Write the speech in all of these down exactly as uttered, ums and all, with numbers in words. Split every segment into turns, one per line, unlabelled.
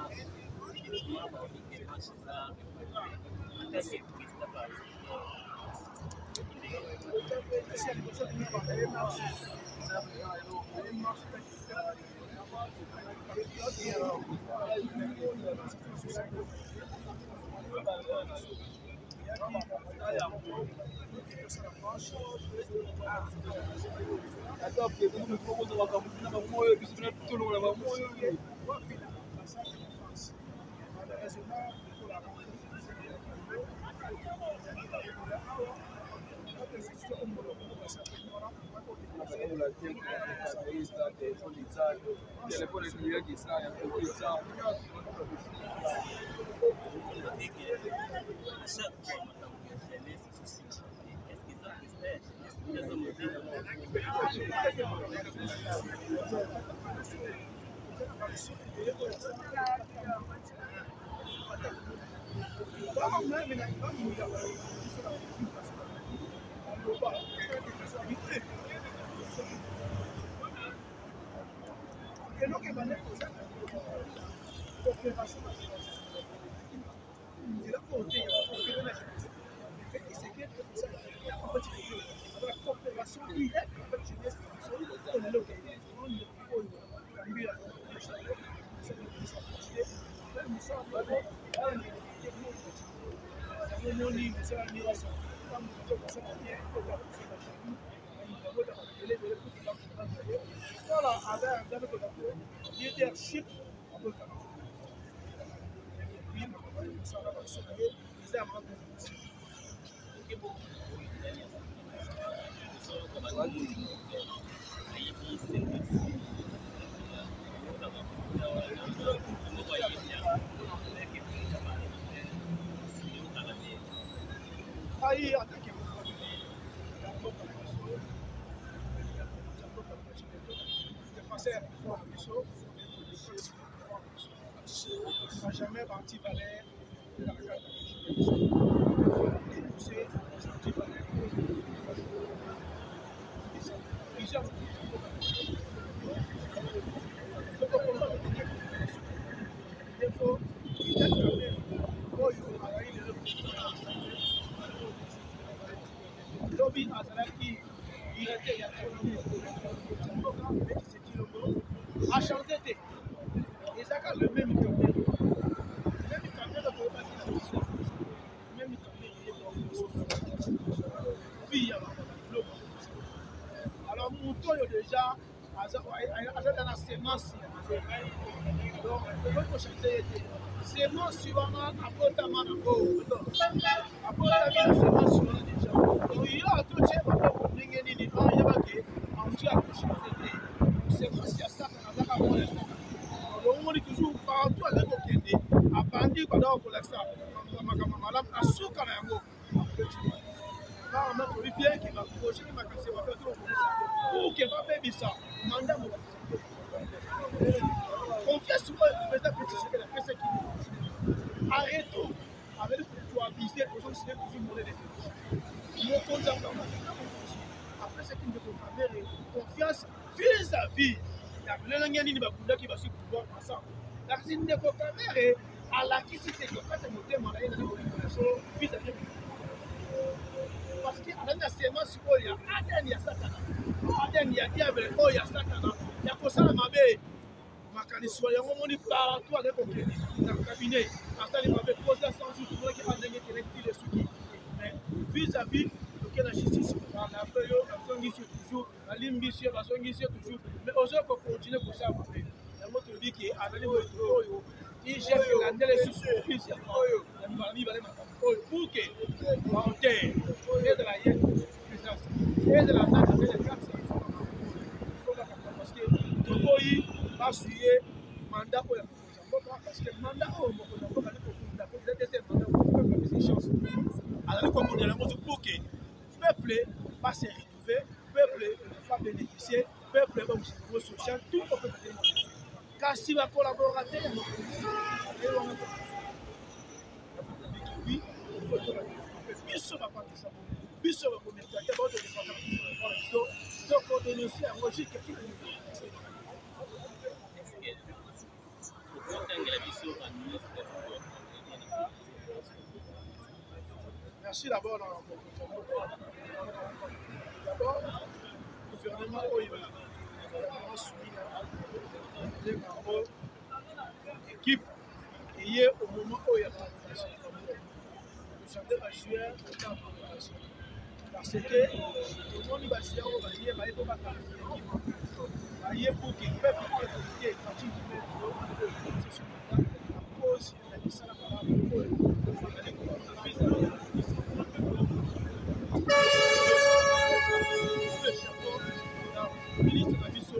Leadership. Jamais parti valait de la carte lobby azalaki irate ya a changé te ezaka le même tournée même tournée de koyebaki na biso même tournée fille ya biloko alors moto oyo déjà aza na semence donc okoki kochange ye te semence wana abotama nango abotami na semence wana déjà donc yo atotie bakoko ndenge nini oyebake anti akochange te semence ya saka nazaka mona saka omoni toujours partout azali kokende abandi badako kolakisa makambo malamu asuka na yango vraiment tobi bien ke baprojet makasi bato tokokomisa pour ke babebisa manda molakisa confiance oyo président Tshisekedi apesaki arrêtons avec cohabiter aujourd'hui toujours monnaie des mokonzi après ce qui ne peut pas faire confiance vis-à-vis ya lelenge nini bakundaki basi pouvoir ensemble kasi ndeko kamere alakisi te kokata motema na ye na kolikolaso vis-à-vis parce que alali na semence oyo ya adn ya satana adn ya diable oyo ya satana ya kosala mabe makanisi yango moni partout azali kokende na cabinet asali mabe posa sans jour tomonaki andenge kelekile soki mais vis-à-vis toke na justice na fe yo bazongisi yo toujours balimbisi yo bazongisi yo toujours mais ozo kocontinue kosala mabe yango tolobi ke azali moto oyo igf elandele susu office ya oyo ya mbala mibale makambo oyo pour ke bahotel ezala ye présence ezala nata azele kati parce que tokoyi basuye mandat oyo ya mokonzi ya mboka parce que mandat oyo mokonzi ya mboka ali kokunda po eza deuxième mandat peuple apesi chance azali komondela yango to pour ke peuple va se retrouver peuple va bénéficier peuple va au social tout le peuple va kasi ba collaborateur ya mokonzi oui biso bapangisa biso bakomitata baotodefaka biso tokodononse yango jike Merci d'abord. D'abord, le gouvernement a soumis l'équipe qui est au moment où il y a la population. Le chanteur va jouer dans la population. Parce que tout le monde va se dire que l'équipe va être pour que le peuple ait une partie du peuple à cause de la mission le chapeau, le ministre de la mission,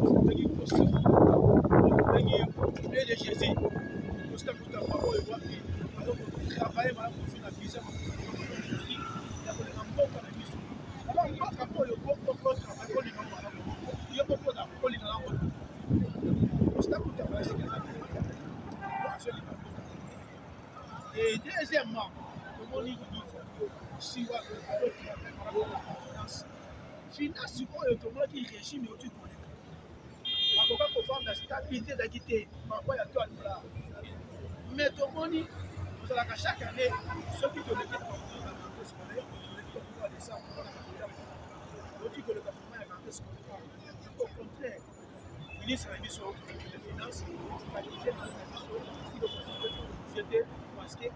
le de Jésus, Costa Costa Pabo et Wapi, alors qu'on travaille pour faire la visa, il y a un bon pour la mission. Alors, on va quand le bon pour le travail, on y va. Il y a beaucoup d'argent, on y va. Costa Costa Pabo, c'est et deuxièmement, comme on dit, si on a finance, finance, c'est quoi le tournoi qui régime et au-dessus de la Coca pour la stabilité d'agité, il y a tout à l'heure. Mais tout le monde, vous allez chaque année, ceux qui connaissent le gouvernement scolaire, le descendre, au-dessus de le gouvernement scolaire. Au contraire, le ministre de la Finance, stabilité dans la société, parce que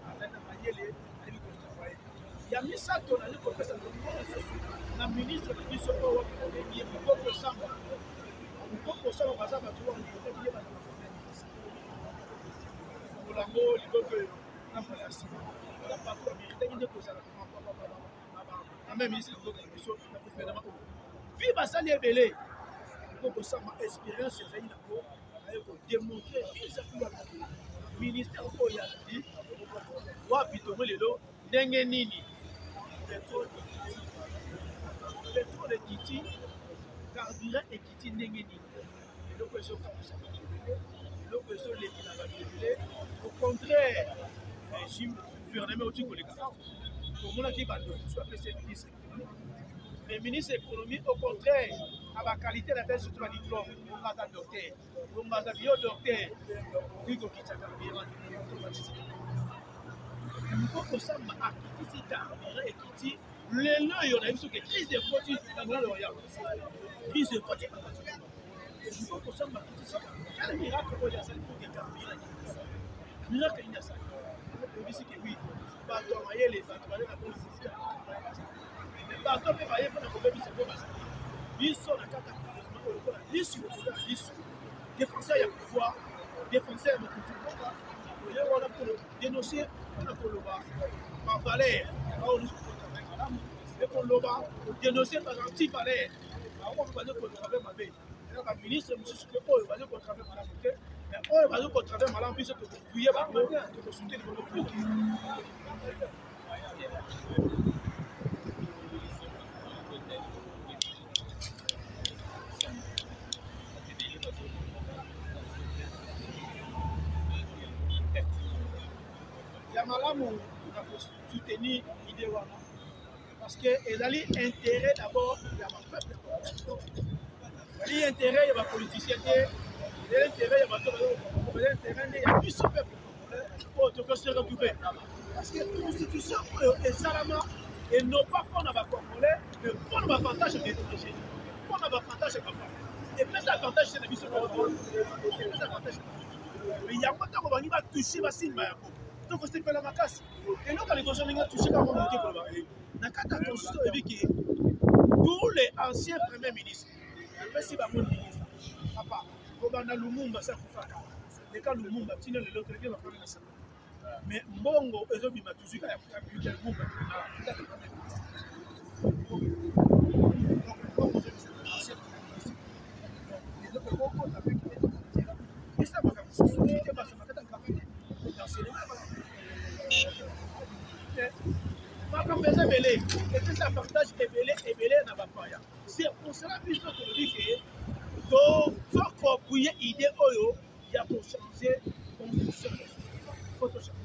il y a mis ça dans le professeur la ministre de l'Éducation qui est beaucoup de sang. Beaucoup de sang, on va savoir tout le monde. Pour l'amour, il faut que la population, la partie américaine, il ne pose pas la même ministre de l'Éducation, le gouvernement. Vive ça, les belés. Il faut que ça, ma expérience, c'est pour démontrer, vise à pouvoir le ministère où il y a dit, wapi tombe lelo ndenge nini pétrole pétrole ekiti carburant ekiti ndenge nini eloko ezokamwisa eloko ezolekela bato ebele au contraire régime gouvernement oti koleka tomonaki bato mosusu apesa ministre mais ministre économie au contraire à la qualité de la surtout la diplôme on va docteur on va bio docteur iko kitaka bien Moko sama akiti carburant ekiti lelo yo na biso ke crise de poti na ngolo ya crise de poti moko sama akiti sika kala miracle ko ya sali pour que carburant miracle ina sa ko bisi ke oui ba to mayele ba to bale na ko sika ba to pe ba ye na ko bisi ko ba biso na kata ko ko na lisu ko na lisu défenseur ya pouvoir défenseur de culture on a pour dénoncer par valeur, et qu'on l'a dénoncé par anti-valeur. On va dire qu'on travaille mal. Le ministre, M. Sukepo, il va dire qu'on travaille mal. Mais on va dire qu'on travaille mal, puis c'est que vous pouvez pas consulter le gouvernement. Malamu soutenir l'idée parce que il y a l'intérêt d'abord de la peuple. Il y a l'intérêt de la politicien, il y a l'intérêt de l'intérêt de plus de peuple pour que se retrouver. Parce que la constitution est salamment et non pas pour les Congolais, mais pour l'avantage des étrangers. Pour l'avantage des Congolais. Et plus l'avantage c'est la mission de l'avantage. Mais il y a un temps qu'on va toucher la cible. Donc, c'est pas la macasse. Et nous, quand les Congolais ont touché, comment on dit pour le barrer? Dans la constitution, il dit que tous les anciens premiers ministres, le si va mon ministre, papa, comme on a Lumumba, ça pour faire. Les cas Lumumba, sinon le l'autre qui va faire ça. Mais Mbongo, ils ont mis ma touche à la plus de Lumumba. Et ça, c'est ce qui est passé. C'est pour cela que je dis que il faut appuyer l'idée il y a pour changer la constitution. Il faut changer.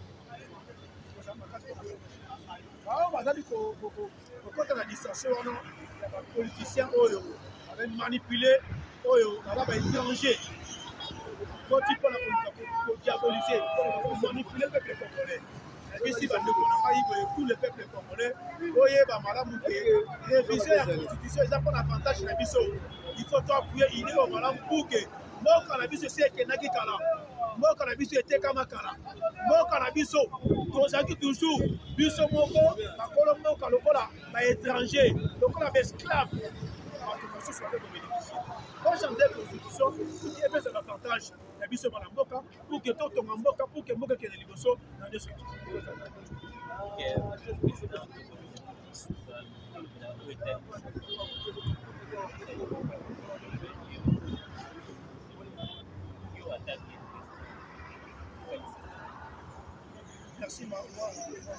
Quand on a distancié, il y a des politiciens qui ont manipulé, qui ont étranger. bakoti mpona kodiaboliser mpona komanipuler le peuple congolais. Ici, tout le peuple congolais, réviser la constitution, ils ont un avantage. Il faut appuyer l'idée au malam pour que mon cannabis c'est que Naki Kala, mon cannabis était Kamakala, mon cannabis, Kozaki toujours, Biso Moko, la Colombo Kalokola, l'étranger, donc on a des esclaves. Quand j'entends la constitution, il y a un avantage. Pour que tout ton mboka, pour que mboka qui est liboso dans les structures. Merci Maroua.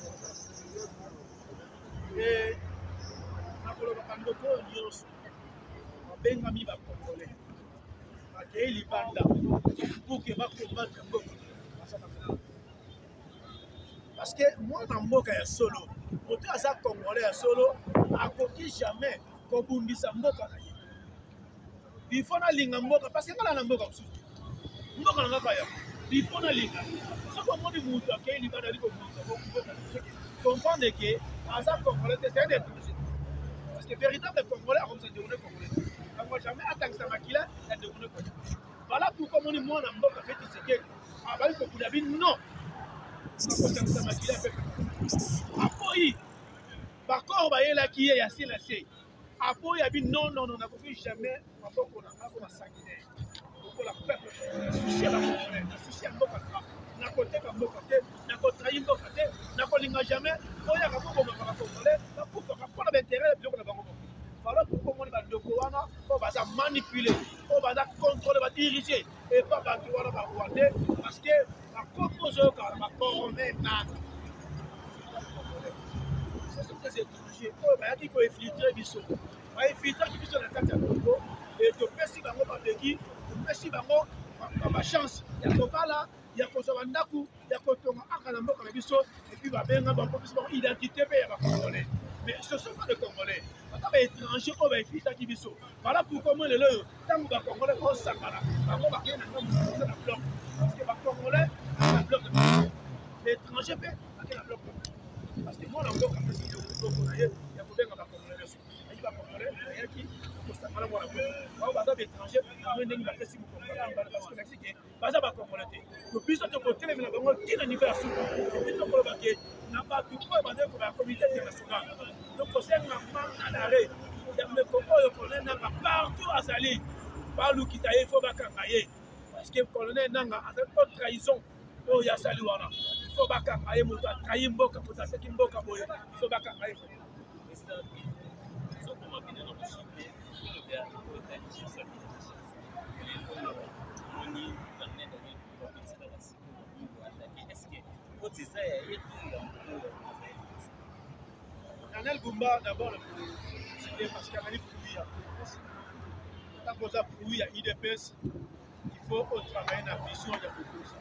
Et nakoloba bandeko nyonso babengami bacongolais bakei libanda pour que bacombattre mboka. Parce que moi na mboka ya solo moto aza congolais ya solo akoki jamais kobundisa mboka na ye. Il faut nalinga mboka parce que ngala na mboka mosusu mboka nanga kaya il faut nalinga soko moni mutu akei libanda liko mutu comprendre que aza congolais c'est un étranger parce que véritable congolais comme ça déroulé congolais moi jamais attaqué sa makila la déroulé congolais. Voilà pourquoi moni moi na mboka fait c'est que abali ko kudabi non Apoyi, bakor bayela qui est assez lassé. Apoyi a dit non, non, non, on n'a jamais ma boque on a pas sanguinaire. Donc la peuple, souci à la monnaie, souci à mboka, na côté comme mboka, na côté trahir mboka, na côté n'a jamais. On y a beaucoup comme on va congolais, na pour pour la intérêt de la banque. Voilà pourquoi on va de Kowana, on va ça manipuler, on va ça contrôler, on va diriger et pas battre on va rwandais parce que la composante car ma coromée n'a c'est ce que c'est étranger oh bah qui peut filtrer biso bah filtrer biso na kati ya Congo et to pesi bango ba beki to pesi bango ba chance ya ko bala ya ko so bandaku ya ko tonga akala mboka na biso et puis ba benga ba popisi ba identité pe ya ba congolais mais ce sont pas des congolais ba étrangers oh bah filtrer biso voilà pourquoi moi le le tango ba congolais ko sakala bango ba kena na mo na bloc parce que les Congolais ont un bloc de parti. L'étranger fait un bloc de parti. Parce que moi, on a bloc de parti. Il y a un bloc de parti. Il y a un bloc de parti. Il y a un Congolais. Il y a qui constamment moi la bloc. Moi, on a des étrangers. On a des étrangers. Parce que Mexique est basé à Congolais. Depuis ce côté, les Congolais qui n'ont pas de souffle. Depuis ce côté, n'a pas tout pour basé pour la communauté internationale. Donc, c'est un manque à l'arrêt. Il y a des Congolais qui sont partout à Sali. Par l'où qui t'a il faut pas campailler. Parce que le colonel Nanga a fait une trahison. Oh, il y a salut. Il faut pas qu'il y ait un trahir Mboka pour ta seconde Mboka. Il faut pas qu'il y ait Daniel Goumba, d'abord, c'était parce qu'il y a un fouillis. Tant qu'on a fouillé à I D P S, il faut travailler dans la vision de la population.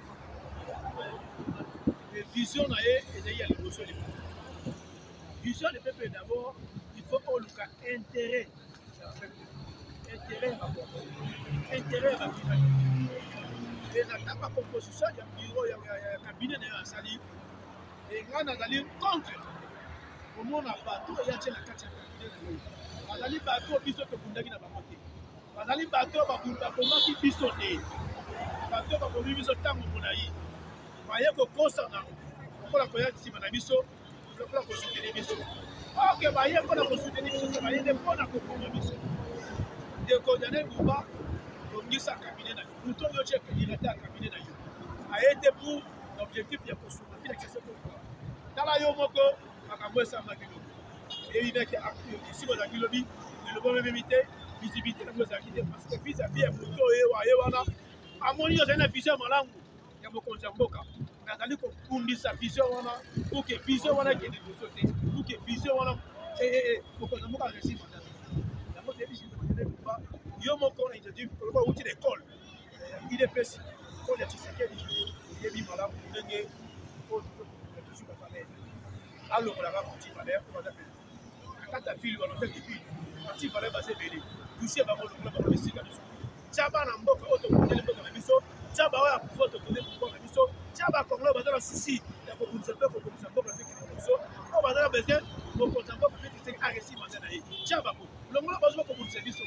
La vision est d'ailleurs la vision du peuple. La vision du peuple d'abord, il faut qu'on ait intérêt. Intérêt à la intérêt à la et dans la composition, il y a un bureau, il y a un cabinet de la salle. Et quand on a allé contre, au monde a bateau, il y a la carte de cabinet. On a allé bateau, il y a un cabinet de la monté. Bazali bateau bakoma ki biso te bateau bakomi biso ntango molai baye kokosana lokola koya nsima na biso lokola kosuteni biso oke baye mpona kosuteni biso baye nde mpona kokoma biso ndeko Daniel Goumba ongisa kabine na yo mutu oyo tie kandidate ya kabine na yo aye te pour l'objectif ya kosunga fila kese kokoma tala yo moko makambo esamaki lobi eyinaki esimo ezalaki lobi elobo mememi te visibilité na koza kite parce que vis à vis ya moto oyo aye wana amoni yo zana vision malamu ya mokonzi ya mboka nazali kokundisa vision wana pour que vision wana kende liboso te pour que vision wana mokonzi ya mboka réussi mandat yango te biso ba yo moko na initiative koloba uti l'école I D P S école ya Tshisekedi yebi malamu ndenge toujours ba valeur alokola ka petit valeur pour ba kata fili wana te fili petit valeur basé belé toucher bango le club de Sika de Tchaba na mboka auto modèle mboka na biso tia ba oya pouvoir tokende pouvoir na biso tia bakongolo baza na susi ya kobundisa mpe kobundisa mboka sekili na biso oyo baza na besoin mokonzi ya mboka mpe tiseki aresi manda na ye tia bango longola bazwa kobundisa biso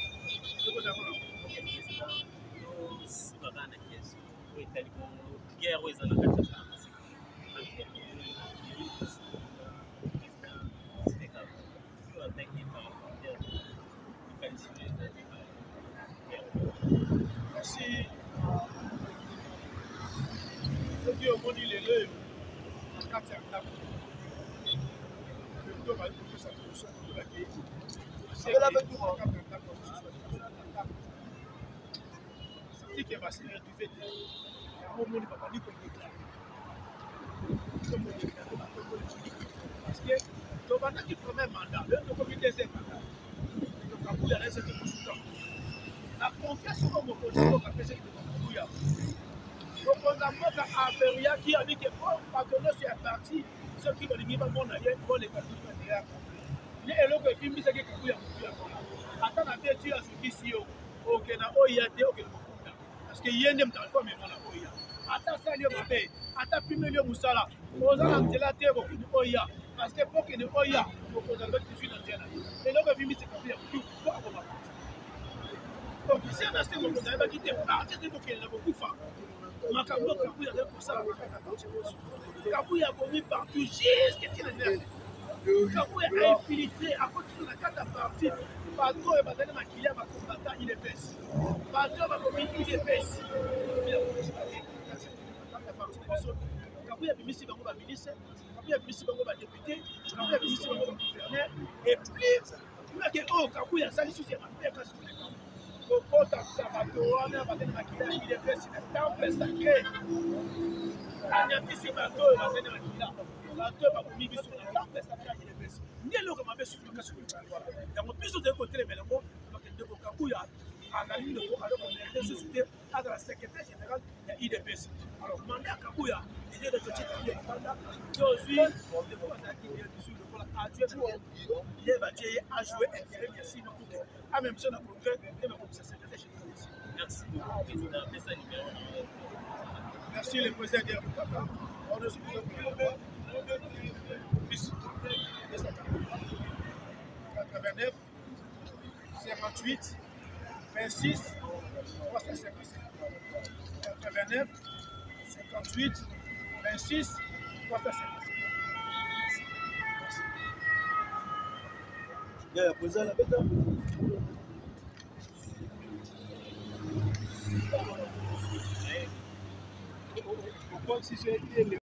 guerre oyo eza na kati ya
merci soki omoni lelo oyo na kati ya ndako to bali kopesa biso tolaki satike basiri duve te yango omoni babandi kodeklare parce que tobandaki premier mandat lelo tokomi deuxième mandat tokabuya na esete kosuka na confiance oyo mokonzi mboka apesaki tokabuya mokonzi ya mboka aperiaki abike po bato nyonso ya parti soki balingi bamona ye boleka tuateaka ne eloko efimbisaki kabuya motu yango ata na be tu azokisi yo okenda oya te okende mokunda parce que ye nde moto alifo amemona oya ata asali yo mabe ata pimeli yo mosala oza na nzela te kokende oya parce que pokende oya mokonzi alobaki tozwi na nzela eloko efimbisi kabuya motu po akoma donc si anase mokonzi ayebaki te parti te kokende na kokufa makambo kabuya azali kosala makata parti nyonso kabuya abomi partout jusque ti na ndenge kabuya ainfiltré akotika na kati ya parti bato oyo bazali makilia bakombata idps bato oyo bakomi idps kabuya abimisi bango baministre kabuya abimisi bango badepute kabuya abimisi bango bagouverneur et plus meke oyo kabuya asali susi ya mabe kasi koleka kokotisa bato wana bazali makilia idps na temple sacré anyatisi bato oyo bazali makila bato oyo bakomi biso na temple sacré ya idps nde eloko mabe susi makasi koleka yango biso toyei kotelemela yango ndeko kabuya azali ndeko azokomerde susu te azala secrétaire général ya idps alors manda ya kabuya eze de tocika ye kanda tozwi ndeko azalaki ye bisu lokola adjoint ye batie ye ajoue intérêt bien sino kuke ameme biso na congrès te bakomisa secrétaire général ici
merci beaucoup président pesa numéro
merci le président de Bukaka on nous souvient bis quatre-vingt-neuf cinquante-huit vingt-six trois cent cinquante-cinq quatre-vingt-neuf cinquante-huit vingt-six trois cent cinquante-cinq.
Il y a posé la bête.
Pourquoi si c'est